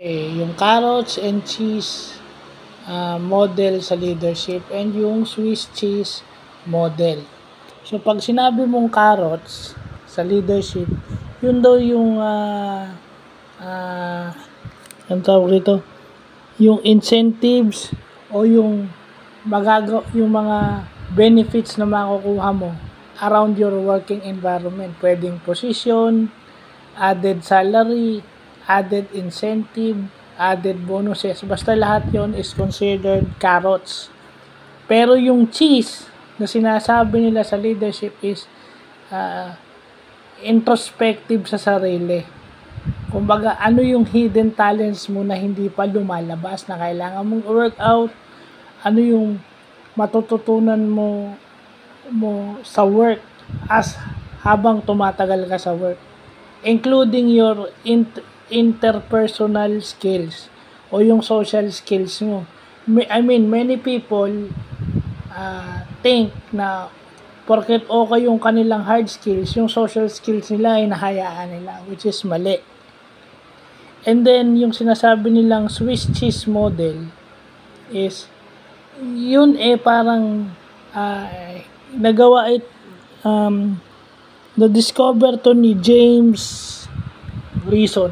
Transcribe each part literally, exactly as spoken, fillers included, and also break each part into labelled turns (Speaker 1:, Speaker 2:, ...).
Speaker 1: Eh, yung carrots and cheese uh, model sa leadership and yung Swiss cheese model. So pag sinabi mong carrots sa leadership, yun daw yung uh, uh, ang tawag dito, yung incentives o yung magaga yung mga benefits na makukuha mo around your working environment. Pwedeng position, added salary, added incentive, added bonuses. Basta lahat yon is considered carrots. Pero yung cheese na sinasabi nila sa leadership is uh, introspective sa sarili. Kumbaga, ano yung hidden talents mo na hindi pa lumalabas na kailangan mong workout? Ano yung matututunan mo mo sa work as habang tumatagal ka sa work? Including your int- interpersonal skills o yung social skills mo. I mean, many people uh, think na porket okay yung kanilang hard skills, yung social skills nila ay nahayaan nila, which is mali. And then, yung sinasabi nilang Swiss cheese model is, yun eh parang uh, nagawa it, um, na-discover to ni James Reason.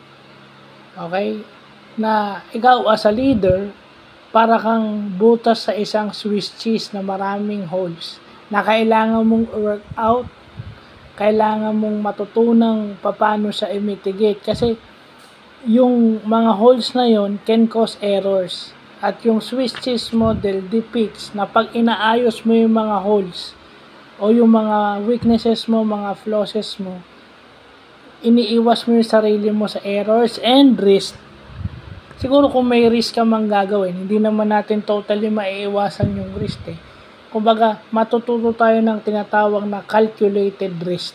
Speaker 1: Okay? Na ikaw as a leader, para kang butas sa isang Swiss cheese na maraming holes. Na kailangan mong work out, kailangan mong matutunang paano siya i-mitigate. Kasi yung mga holes na yon can cause errors. At yung Swiss cheese model depicts na pag inaayos mo yung mga holes o yung mga weaknesses mo, mga flaws mo, iniiwas mo yung sarili mo sa errors and risk. Siguro kung may risk ka mang gagawin, hindi naman natin totally maiiwasan yung risk eh. Kumbaga, matututo tayo ng tinatawag na calculated risk.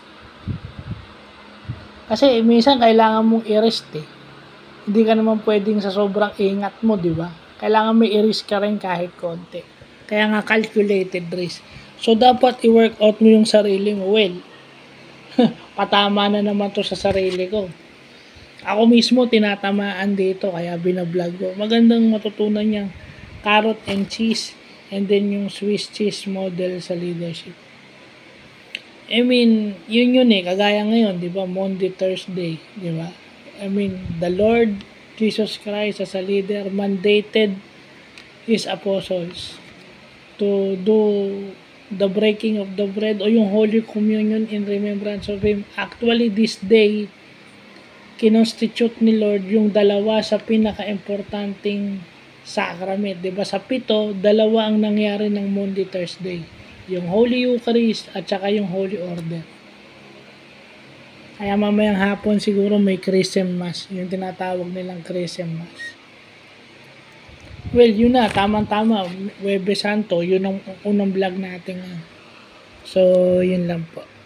Speaker 1: Kasi minsan kailangan mong i-risk eh. Hindi ka naman pwedeng sa sobrang ingat mo, di ba? Kailangan may i-risk ka rin kahit konti. Kaya nga calculated risk. So, dapat i-work out mo yung sarili mo. Well, patama na naman to sa sarili ko. Ako mismo tinatamaan dito, kaya binablog ko. Magandang matutunan niyang carrot and cheese and then yung Swiss cheese model sa leadership. I mean, yun yun eh. Kagaya ngayon, di ba? Monday, Thursday, di ba? I mean, the Lord Jesus Christ as a leader mandated His apostles to do the breaking of the bread o yung Holy Communion in remembrance of Him. Actually, this day, kinonstitute ni Lord yung dalawa sa pinaka-importanting sacrament. Diba? Sa pito, dalawa ang nangyari ng Monday, Thursday. Yung Holy Eucharist at saka yung Holy Order. Kaya mamayang hapon siguro may Chrism Mass. Yung tinatawag nilang Chrism Mass. Well, yun na. Tamang-tama. Huwebes Santo. Yun ang unang vlog natin. So, yun lang po.